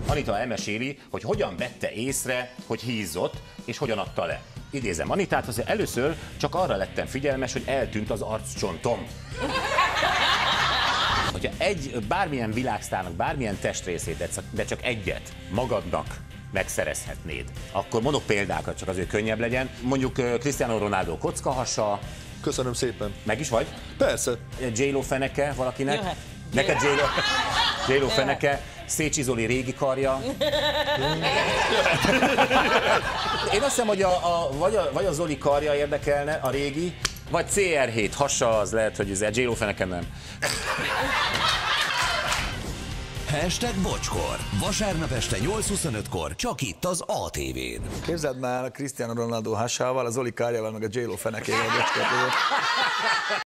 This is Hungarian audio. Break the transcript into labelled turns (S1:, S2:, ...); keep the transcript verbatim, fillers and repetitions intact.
S1: Anita elmeséli, hogy hogyan vette észre, hogy hízott, és hogyan adta le. Idézem Anitát, az először csak arra lettem figyelmes, hogy eltűnt az arccsontom. Hogyha egy bármilyen világsztárnak, bármilyen testrészét, de csak egyet magadnak megszerezhetnéd, akkor mondok példákat, csak azért könnyebb legyen. Mondjuk Cristiano Ronaldo kockahasa.
S2: Köszönöm szépen.
S1: Meg is vagy?
S2: Persze.
S1: J-Lo feneke valakinek?
S3: Jöhet.
S1: Neked J-Lo, J-Lo feneke, Szécsi Zoli régi karja. Én azt hiszem, hogy a, a, vagy, a, vagy a Zoli karja érdekelne, a régi, vagy cé er hét hasa, az lehet, hogy ez J-Lo feneke nem.
S4: Hashtag Bocskor. Vasárnap este nyolc huszonötkor csak itt az á té vén.
S2: Képzeld már a Cristiano Ronaldo hasával, a Zoli kárjával, meg a J-Lo fenekével a Bocskor között.